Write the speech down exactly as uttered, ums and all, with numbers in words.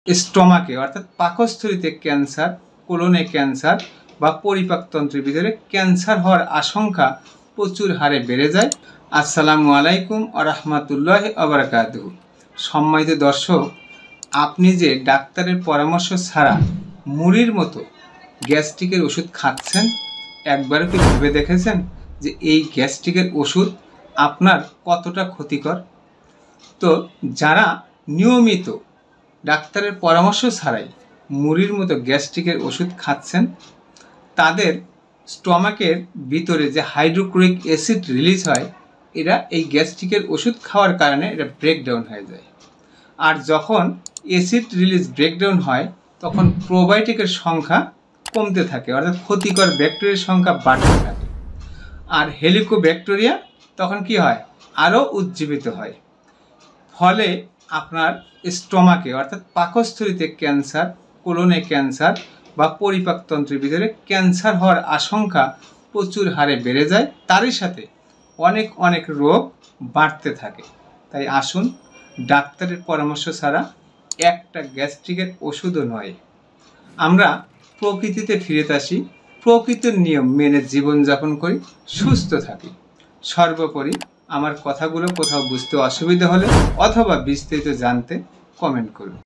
স্টমাকে অর্থাৎ পাকস্থলীতে cancer, কোলনে cancer বা পরিপাকতন্ত্রের ভিতরে ক্যান্সার হওয়ার আশঙ্কা প্রচুর হারে বেড়ে যায়। আসসালামু আলাইকুম ওয়া রাহমাতুল্লাহি ওয়া বারাকাতুহু। সম্মানিত দর্শক, আপনি যে ডাক্তারের পরামর্শ ছাড়া মুড়ির মতো গ্যাস্ট্রিকের ওষুধ খাচ্ছেন, একবারও কি ভেবে দেখেছেন যে এই গ্যাস্ট্রিকের ওষুধ আপনার কতটা ক্ষতিকর? তো যারা নিয়মিত ডাক্তারের পরামর্শ ছাড়াই মুড়ির মতো গ্যাস্ট্রিকের ওষুধ খাচ্ছেন, তাদের স্টমাকের ভিতরে যে হাইড্রোক্লোরিক অ্যাসিড রিলিজ হয়, এরা এই গ্যাস্ট্রিকের ওষুধ খাওয়ার কারণে এটা ব্রেকডাউন হয়ে যায়। আর যখন অ্যাসিড রিলিজ ব্রেকডাউন হয়, তখন প্রোবায়োটিকের সংখ্যা কমতে থাকে, অর্থাৎ ক্ষতিকর ব্যাকটেরিয়ার সংখ্যা বাড়তে থাকে। আর হেলিকোব্যাকটেরিয়া তখন কি হয়? আরও উজ্জীবিত হয়। ফলে আপনার স্টমাকে অর্থাৎ পাকস্থলীতে ক্যান্সার, কোলনে ক্যান্সার বা পরিপাকতন্ত্রের ভিতরে ক্যান্সার হওয়ার আশঙ্কা প্রচুর হারে বেড়ে যায়। তারই সাথে অনেক অনেক রোগ বাড়তে থাকে। তাই আসুন, ডাক্তারের পরামর্শ ছাড়া একটা গ্যাস্ট্রিকের ওষুধও নয়, আমরা প্রকৃতিতে ফিরে আসি, প্রকৃতির নিয়ম মেনে জীবনযাপন করি, সুস্থ থাকি। সর্বোপরি আমার কথাগুলো কোথাও বুঝতে অসুবিধা হলে অথবা বিস্তারিত জানতে কমেন্ট করুন।